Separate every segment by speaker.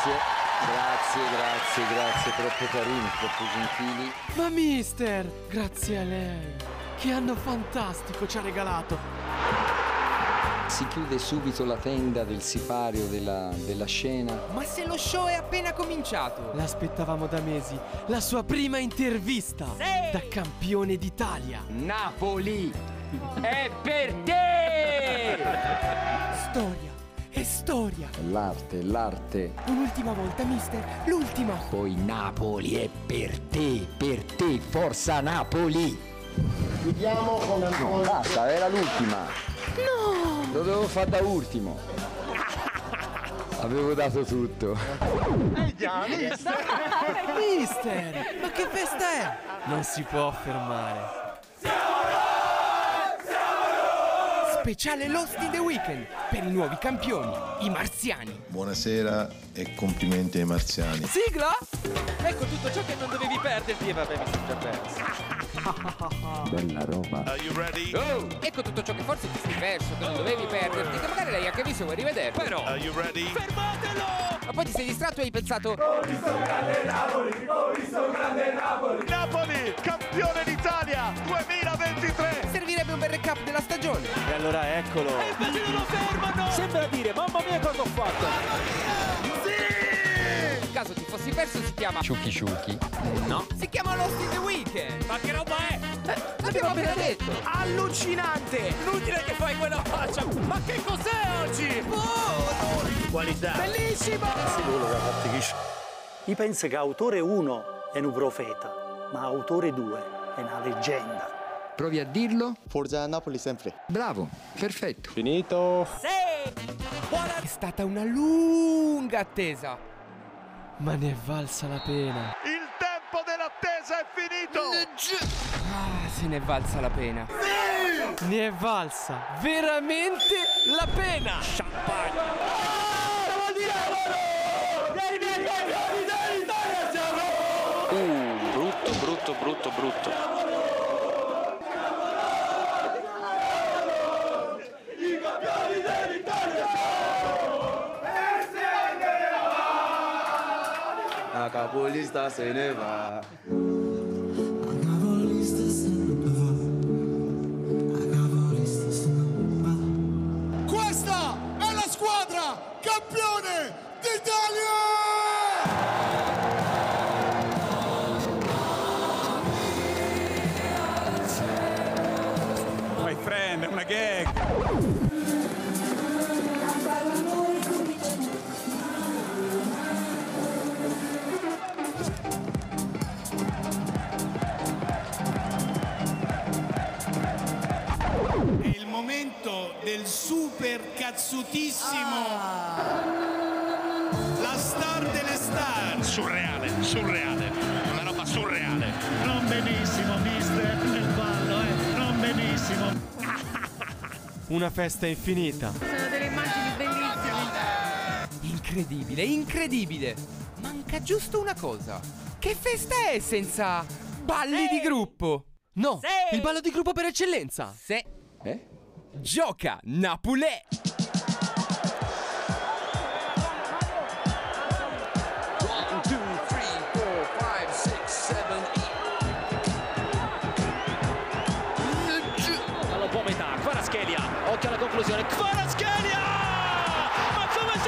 Speaker 1: Grazie, troppo carini, troppo gentili.
Speaker 2: Ma mister, grazie a lei. Che anno fantastico ci ha regalato.
Speaker 1: Si chiude subito la tenda del sipario della scena.
Speaker 3: Ma se lo show è appena cominciato.
Speaker 2: L'aspettavamo da mesi, la sua prima intervista.
Speaker 3: Sì!
Speaker 2: Da campione d'Italia.
Speaker 1: Napoli è per te!
Speaker 2: Storia e storia.
Speaker 1: L'arte.
Speaker 2: Un'ultima volta, mister, l'ultima.
Speaker 1: Poi Napoli è per te, forza Napoli!
Speaker 4: Chiudiamo con
Speaker 1: No, basta, era l'ultima.
Speaker 2: No!
Speaker 1: Lo dovevo fare da ultimo. Avevo dato tutto.
Speaker 2: Mister, ma che festa è? Non si può fermare. Speciale Lost in the Weekend per i nuovi campioni, i marziani.
Speaker 5: Buonasera e complimenti ai marziani.
Speaker 2: Sigla?
Speaker 3: Ecco tutto ciò che non dovevi perderti. E vabbè, mi sono già perso.
Speaker 1: Bella roba.
Speaker 3: Oh! Ecco tutto ciò che forse ti sei perso, che non dovevi perderti, che magari l'hai anche visto e vuoi rivederlo. Però fermatelo! Ma poi ti sei distratto e hai pensato:
Speaker 6: Ho visto un grande Napoli, ho visto un grande Napoli.
Speaker 7: Napoli, campione d'Italia 2023.
Speaker 3: servirebbe un bel recap della stagione.
Speaker 8: E allora eccolo.
Speaker 3: E invece non lo fermano!
Speaker 8: Sembra dire, mamma mia cosa ho fatto.
Speaker 3: In caso ti fossi perso si chiama
Speaker 1: Ciucchi ciucchi.
Speaker 3: No, si chiama Lost in the Weekend. Ma che roba è? L'abbiamo appena detto.
Speaker 8: Allucinante.
Speaker 3: Inutile che fai quella faccia. Ma che cos'è oggi?
Speaker 8: Qualità.
Speaker 3: Bellissimo!
Speaker 9: Io penso che autore 1 è un profeta, ma autore 2 è una leggenda.
Speaker 1: Provi a dirlo.
Speaker 4: Forza Napoli sempre.
Speaker 1: Bravo, perfetto.
Speaker 8: Finito.
Speaker 3: Sì! È stata una lunga attesa.
Speaker 2: Ma ne è valsa la pena.
Speaker 7: Il tempo dell'attesa è finito.
Speaker 3: Ah, se ne è valsa la pena.
Speaker 2: Ne è valsa veramente la pena.
Speaker 8: Brutto.
Speaker 6: I campioni dell'Italia
Speaker 4: La capolista se ne va.
Speaker 6: Questa è la squadra campione d'Italia!
Speaker 8: My friend, è una gag.
Speaker 6: È il momento del super cazzutissimo. La star delle star.
Speaker 7: Surreale, una roba surreale.
Speaker 8: Non benissimo, mister, nel ballo, non benissimo.
Speaker 2: Una festa infinita.
Speaker 10: Sono delle immagini bellissime.
Speaker 3: Incredibile. Manca giusto una cosa. Che festa è senza balli di gruppo?
Speaker 2: No, il ballo di gruppo per eccellenza.
Speaker 3: Se gioca Napoli.
Speaker 8: Alla po' metà, Kvaratskhelia, occhio alla conclusione, Kvaratskhelia! Ma come si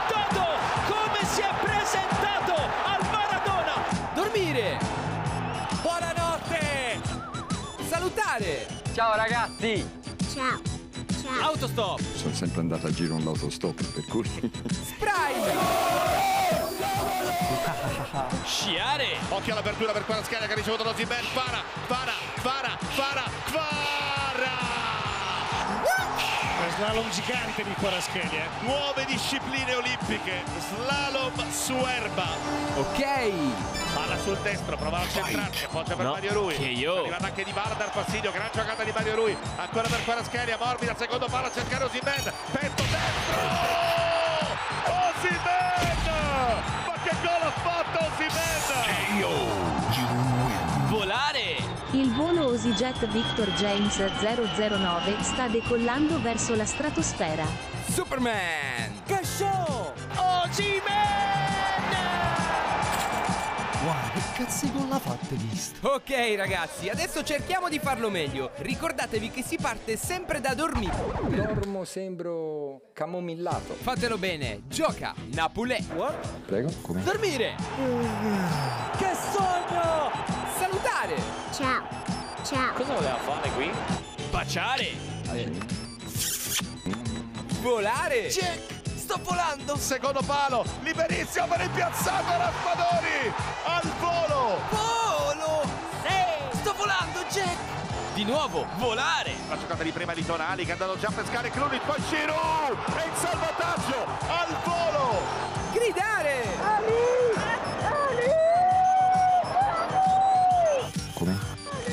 Speaker 8: è presentato al Maradona?
Speaker 3: Dormire. Buonanotte. Salutare.
Speaker 1: Ciao ragazzi.
Speaker 10: Ciao.
Speaker 8: Autostop!
Speaker 1: Sono sempre andato a giro un autostop, per cui...
Speaker 3: Sprite.
Speaker 8: Sciare!
Speaker 7: Occhio all'apertura per Kvaratskhelia che ha ricevuto lo Osimhen. Kvara!
Speaker 8: Slalom gigante di Kvaratskhelia.
Speaker 7: Nuove discipline olimpiche, slalom su erba.
Speaker 3: Ok.
Speaker 7: Palla sul destro, prova a centrarsi, appoggia per Mario Rui. È arrivata anche Di Bala a dar fastidio, gran giocata di Mario Rui. Ancora per Kvaratskhelia, morbida, secondo palla a cercare Osimhen. Petto destro! Osimhen! Ma che gol ha fatto Osimhen!
Speaker 8: Volare!
Speaker 10: Il volo OsiJet Victor James 009 sta decollando verso la stratosfera.
Speaker 3: Superman.
Speaker 8: Che show! Osimhen!
Speaker 2: cazzo gol l'ha fatta visto? Ok ragazzi, adesso cerchiamo di farlo meglio. Ricordatevi che si parte sempre da dormire.
Speaker 1: Dormo, sembro camomillato.
Speaker 2: Fatelo bene, gioca Napoli.
Speaker 1: Prego, come?
Speaker 2: Dormire. Che sogno! Salutare.
Speaker 11: Ciao. Ciao.
Speaker 8: Cosa voleva fare qui?
Speaker 2: Baciare. Volare.
Speaker 7: Check.
Speaker 2: Sto volando.
Speaker 7: Secondo palo, liberissimo per il piazzato Raspadori. Al volo.
Speaker 2: Volo. Sì. Sto volando, Jack. Di nuovo, volare.
Speaker 7: La giocata di prima di Tonali che è andato già a pescare Krunic, poi Giroud e il salvataggio al volo.
Speaker 2: Gridare.
Speaker 1: Come?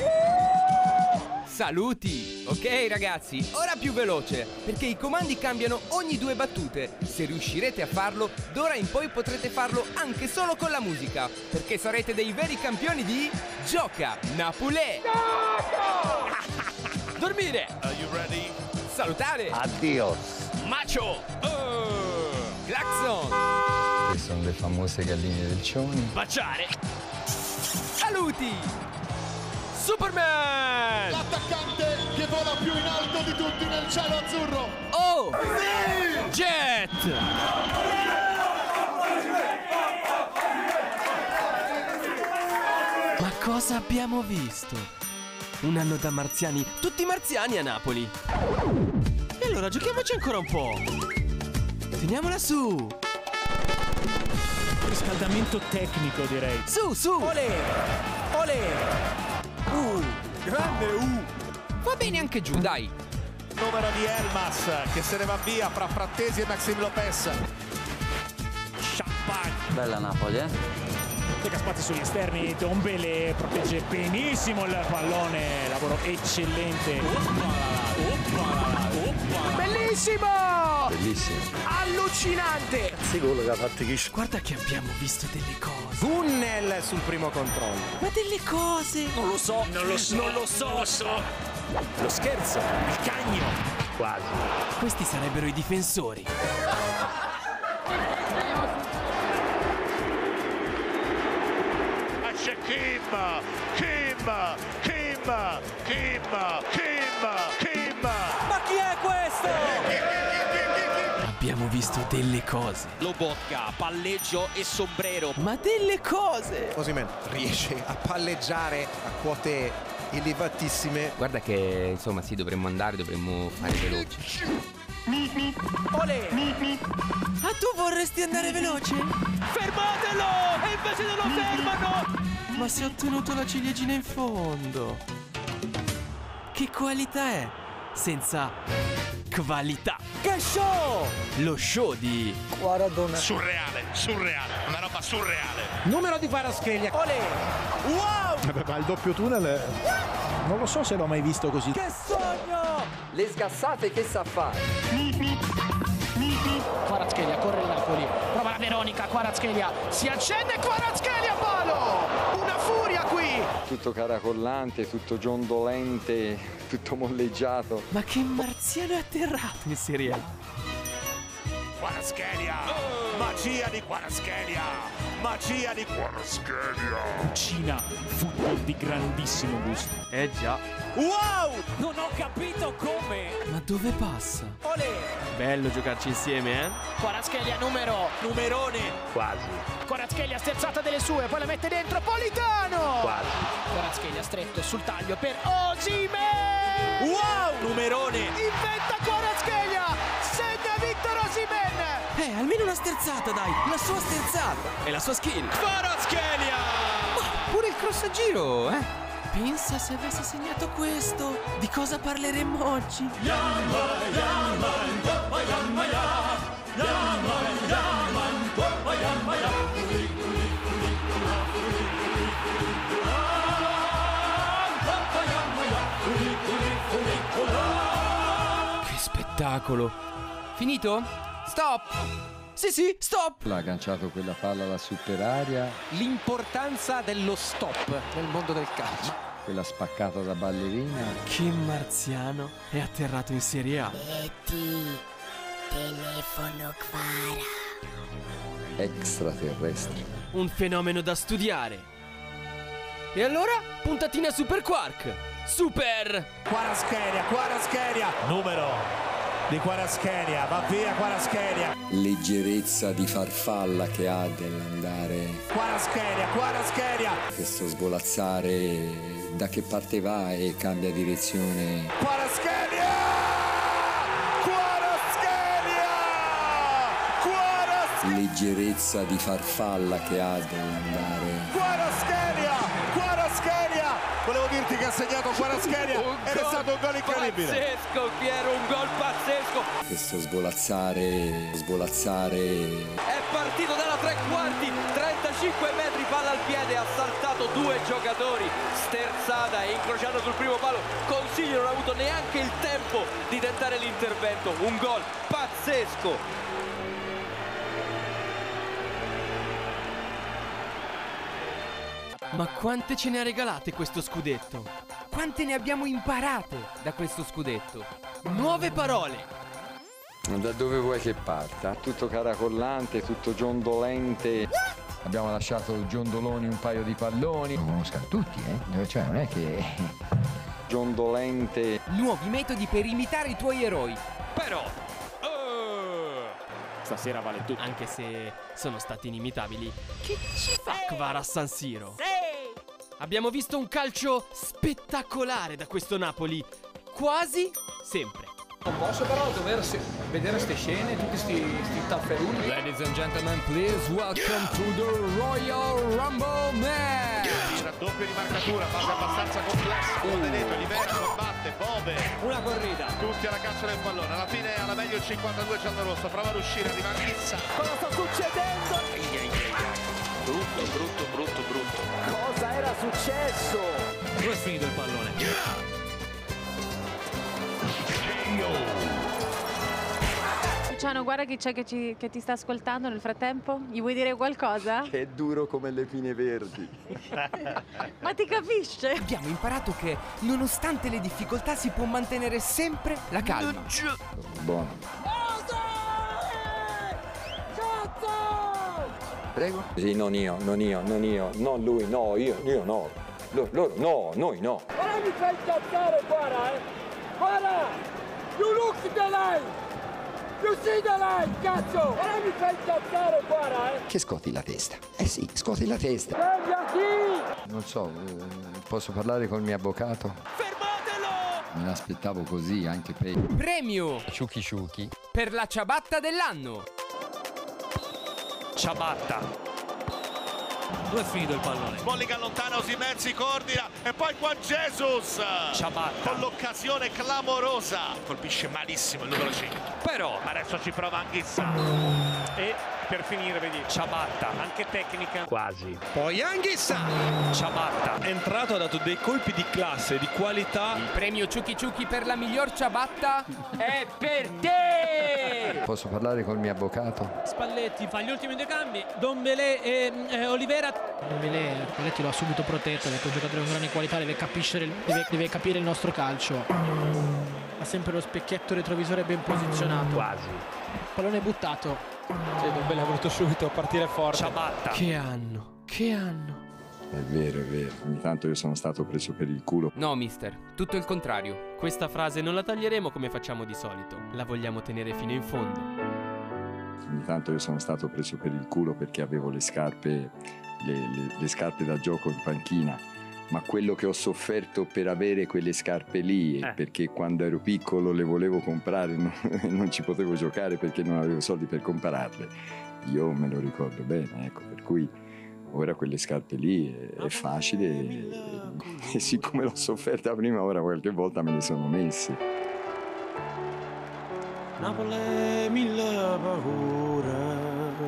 Speaker 2: Saluti! Ok ragazzi, ora più veloce, perché i comandi cambiano ogni 2 battute. Se riuscirete a farlo, d'ora in poi potrete farlo anche solo con la musica, perché sarete dei veri campioni di Gioca Napoli! Dormire!
Speaker 7: Are you ready?
Speaker 2: Salutare!
Speaker 4: Addios.
Speaker 2: Macho! Claxon!
Speaker 1: Che sono le famose galline del Cioni.
Speaker 2: Baciare! Saluti! Superman!
Speaker 7: L'attaccante che vola più in alto di tutti nel cielo azzurro.
Speaker 2: Oh! Jet! Ma cosa abbiamo visto? Un anno da marziani, tutti marziani a Napoli. E allora giochiamoci ancora un po'. Teniamola su.
Speaker 12: Riscaldamento tecnico, direi.
Speaker 2: Su, su. Olè! Olè! Grande Va bene anche giù, dai.
Speaker 7: Numero di Elmas che se ne va via fra Frattesi e Maxime Lopez.
Speaker 12: Champagne.
Speaker 4: Bella Napoli,
Speaker 12: Lega spazio sugli esterni, Dombele protegge benissimo il pallone, lavoro eccellente.
Speaker 2: Bellissimo!
Speaker 1: Bellissimo.
Speaker 2: Allucinante!
Speaker 4: Sì, quello che ha fatto chi.
Speaker 2: Guarda che abbiamo visto delle cose. Tunnel sul primo controllo. Ma delle cose!
Speaker 8: Non lo so.
Speaker 12: Lo scherzo, il cagno.
Speaker 4: Quasi.
Speaker 2: Questi sarebbero i difensori.
Speaker 7: Esce Kim.
Speaker 8: Ma chi è questo?
Speaker 2: Abbiamo visto delle cose.
Speaker 8: Lobotka, palleggio e sombrero.
Speaker 2: Ma delle cose!
Speaker 13: Osimhen riesce a palleggiare a quote elevatissime.
Speaker 2: Guarda che insomma sì, dovremmo fare veloci.
Speaker 8: Olè!
Speaker 2: Ah, tu vorresti andare veloce?
Speaker 8: Fermatelo! E invece non lo fermano!
Speaker 2: Ma si è ottenuto la ciliegina in fondo. Che qualità è? Senza qualità. Che show! Lo show di
Speaker 4: Maradona.
Speaker 7: Surreale, una roba surreale.
Speaker 12: Numero di Kvaratskhelia.
Speaker 8: Olè! Wow!
Speaker 12: Ma il doppio tunnel non lo so se l'ho mai visto così.
Speaker 8: Che sogno!
Speaker 1: Le sgassate che sa fare?
Speaker 8: Kvaratskhelia corre il Napoli. Prova la Veronica, Kvaratskhelia si accende, Kvaratskhelia palo! Una furia qui!
Speaker 1: Tutto caracollante, tutto giondolente, tutto molleggiato.
Speaker 2: Ma che marziano è atterrato in Serie A?
Speaker 7: Kvaratskhelia, magia di Kvaratskhelia.
Speaker 12: Cucina football di grandissimo gusto.
Speaker 2: Già.
Speaker 8: Wow! Non ho capito come!
Speaker 2: Ma dove passa?
Speaker 8: Olè!
Speaker 2: Bello giocarci insieme,
Speaker 8: Kvaratskhelia numerone!
Speaker 4: Quasi.
Speaker 8: Kvaratskhelia sterzata delle sue, poi la mette dentro Politano!
Speaker 4: Quasi.
Speaker 8: Kvaratskhelia stretto sul taglio per Osimhen! Wow! Numerone! Inventa Kvaratskhelia! Segna Victor Osimhen!
Speaker 2: almeno una sterzata, dai! La sua sterzata! E la sua skill!
Speaker 8: Kvaratskhelia!
Speaker 2: Ma pure il cross a giro, Pensa se avessi segnato questo, di cosa parleremmo oggi? Che spettacolo! Finito? Stop! Sì, stop!
Speaker 1: L'ha agganciato quella palla lassù per aria.
Speaker 8: L'importanza dello stop nel mondo del calcio.
Speaker 1: Quella spaccata da ballerina.
Speaker 2: Che marziano è atterrato in Serie A.
Speaker 11: Betty, telefono Kvara.
Speaker 1: Extraterrestre.
Speaker 2: Un fenomeno da studiare. E allora? Puntatina Super Quark. Super!
Speaker 6: Kvaratskhelia, numero di Kvaratskhelia, va via Kvaratskhelia.
Speaker 1: Leggerezza di farfalla che ha nell'andare.
Speaker 6: Kvaratskhelia.
Speaker 1: Questo svolazzare, da che parte va e cambia direzione.
Speaker 6: Kvaratskhelia!
Speaker 1: Leggerezza di farfalla che ha nell'andare.
Speaker 6: Kvaratskhelia! Volevo dirti che ha segnato Kvaratskhelia ed è stato un gol incredibile.
Speaker 2: Pazzesco, Piero, un gol pazzesco.
Speaker 1: Questo svolazzare.
Speaker 2: È partito dalla tre quarti, 35 metri, palla al piede, ha saltato due giocatori. Sterzata e incrociato sul primo palo. Consiglio non ha avuto neanche il tempo di tentare l'intervento. Un gol pazzesco. Ma quante ce ne ha regalate questo scudetto? Quante ne abbiamo imparate da questo scudetto? Nuove parole!
Speaker 1: Da dove vuoi che parta? Tutto caracollante, tutto giondolente. Abbiamo lasciato giondoloni un paio di palloni.
Speaker 14: Lo conoscono tutti, Cioè non è che...
Speaker 1: Giondolente.
Speaker 2: Nuovi metodi per imitare i tuoi eroi. Però...
Speaker 12: Stasera vale tutto.
Speaker 2: Anche se sono stati inimitabili. Che ci fa Kvara a San Siro? Abbiamo visto un calcio spettacolare da questo Napoli. Quasi sempre.
Speaker 15: Non posso però dover vedere ste scene, tutti sti tafferugli.
Speaker 2: Ladies and gentlemen, please welcome to the Royal Rumble match.
Speaker 7: Doppio di marcatura, fase abbastanza complessa. Benedetto libera, combatte, Bove.
Speaker 8: Una corrida.
Speaker 7: Tutti alla caccia del pallone. Alla fine, alla meglio il 52 giallorosso. Prova ad uscire, arriva Anghissa.
Speaker 8: Cosa sta succedendo?
Speaker 7: Brutto.
Speaker 8: Cosa era successo?
Speaker 12: Dove è finito il pallone?
Speaker 16: Luciano, guarda chi c'è che ti sta ascoltando nel frattempo. Gli vuoi dire qualcosa?
Speaker 1: Che è duro come le pine verdi.
Speaker 16: Ma ti capisce?
Speaker 2: Abbiamo imparato che nonostante le difficoltà si può mantenere sempre la calma.
Speaker 1: Buono. Prego? Sì, non io, non lui, no, io no. Loro no, noi no.
Speaker 8: Guarda mi fai incazzare, guarda, Guarda! You look the line! You see the line, cazzo! Guarda mi fai incazzare, guarda,
Speaker 14: Che scotti la testa? Sì, scotti la testa.
Speaker 1: Non so, posso parlare col mio avvocato?
Speaker 8: Fermatelo!
Speaker 1: Me l'aspettavo così, anche per...
Speaker 2: Premio
Speaker 1: Ciucchi.
Speaker 2: per la ciabatta dell'anno.
Speaker 12: Ciabatta. Dove è finito il pallone?
Speaker 7: Smalling allontana, Osimhen si coordina e poi Juan Jesus.
Speaker 12: Ciabatta.
Speaker 7: Con l'occasione clamorosa. Colpisce malissimo il numero 5.
Speaker 12: Però
Speaker 7: Adesso ci prova Anghissa.
Speaker 8: E per finire, vedi,
Speaker 12: ciabatta.
Speaker 8: anche tecnica.
Speaker 12: Quasi.
Speaker 13: Poi Anghissa.
Speaker 12: Ciabatta.
Speaker 17: È entrato, ha dato dei colpi di classe, di qualità.
Speaker 2: Il premio Ciucchi per la miglior ciabatta è per te!
Speaker 1: Posso parlare col mio avvocato?
Speaker 8: Spalletti fa gli ultimi due cambi. Dombele e Olivera. Dombele, Spalletti lo ha subito protetto, ha detto giocatore con grande qualità, deve capire il nostro calcio. Ha sempre lo specchietto retrovisore ben posizionato.
Speaker 12: Quasi.
Speaker 8: Pallone buttato. Sì, Dombele ha voluto subito partire forte.
Speaker 12: Ciabatta.
Speaker 2: Che anno.
Speaker 1: È vero. Ogni tanto io sono stato preso per il culo.
Speaker 2: No, mister, tutto il contrario. Questa frase non la taglieremo come facciamo di solito. La vogliamo tenere fino in fondo.
Speaker 1: Ogni tanto io sono stato preso per il culo perché avevo le scarpe da gioco in panchina, ma quello che ho sofferto per avere quelle scarpe lì è perché quando ero piccolo le volevo comprare e non ci potevo giocare perché non avevo soldi per comprarle. Io me lo ricordo bene, ecco, per cui ora quelle scarpe lì è facile e siccome l'ho sofferta prima, ora qualche volta me le sono messe.
Speaker 8: Napoli mille paure.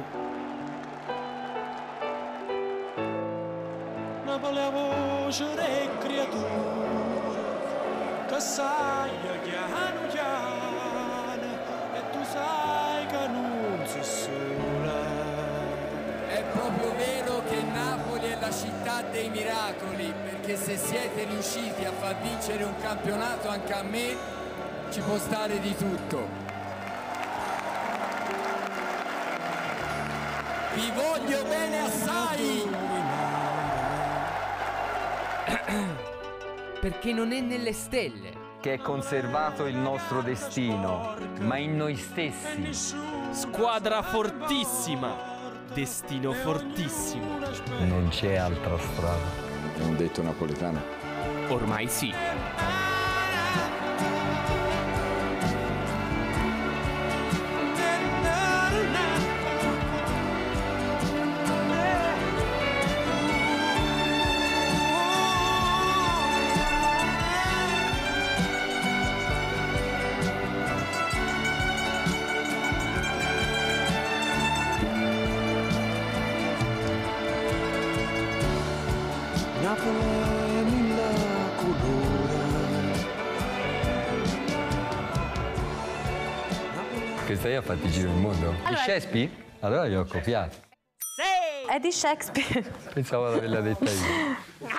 Speaker 8: Napoli a voce e creatura che sai piano e tu sai che non sei sola.
Speaker 18: È proprio vero che Napoli è la città dei miracoli, perché se siete riusciti a far vincere un campionato anche a me, ci può stare di tutto. Vi voglio bene assai!
Speaker 2: Perché non è nelle stelle.
Speaker 19: Che è conservato il nostro destino, ma in noi stessi.
Speaker 20: Squadra fortissima, destino fortissimo.
Speaker 19: Non c'è altra strada.
Speaker 1: È un detto napoletano.
Speaker 2: Ormai sì.
Speaker 19: Questa io ha fatto il giro del mondo. Di Shakespeare? Allora io ho copiato.
Speaker 16: È di Shakespeare.
Speaker 19: Pensavo di averla detta io.